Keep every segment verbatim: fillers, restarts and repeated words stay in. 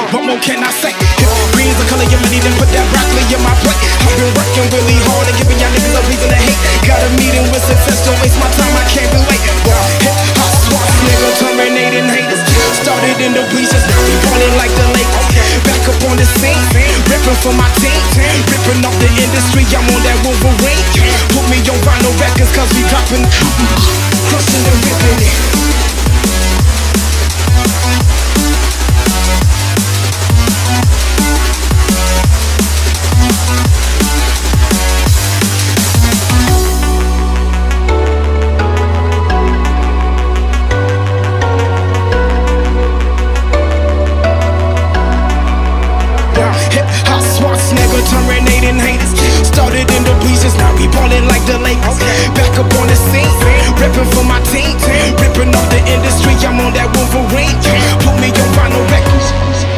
What more can I say? If green's the color of money, then put that broccoli in my plate. I've been working really hard and giving y'all niggas a reason to hate. Got a meeting with success, don't waste my time, I can't be late. Well, hip hop swats, nigga, terminating haters. Started in the bleachers, now we ballin' like the Lakers. Back up on the scene, ripping for my team, ripping off the industry. I'm on that Wolverine. Put me on vinyl records, cause we dropping, crushing and ripping it. Hip-hop swats, nigga, terminating haters. Started in the bleachers, now we ballin' like the Lakers. Back up on the scene, ripping for my team, ripping off the industry. I'm on that Wolverine. Put me on vinyl records.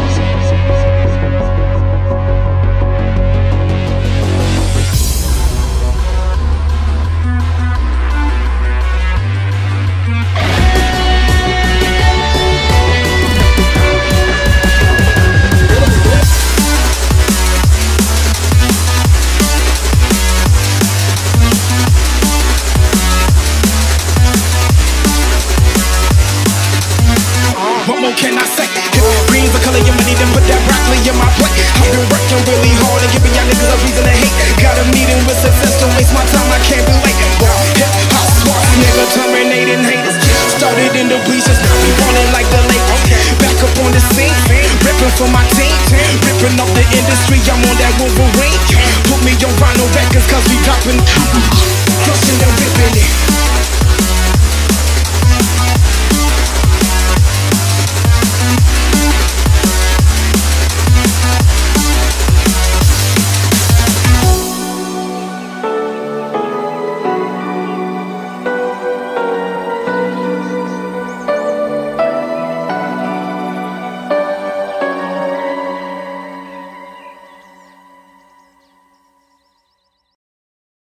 What more can I say? If green's the color of money, then put that broccoli in my plate. I've been working really hard and giving y'all niggas a reason to hate. Got a meeting with success, don't waste my time, I can't be late. Well, hip-hop swats, nigga, terminating haters. Started in the bleachers, now we ballin' like the Lakers. Back up on the scene, ripping for my team, ripping off the industry. I'm on that Wolverine. Put me on vinyl records, cause we dropping, crushing and ripping it.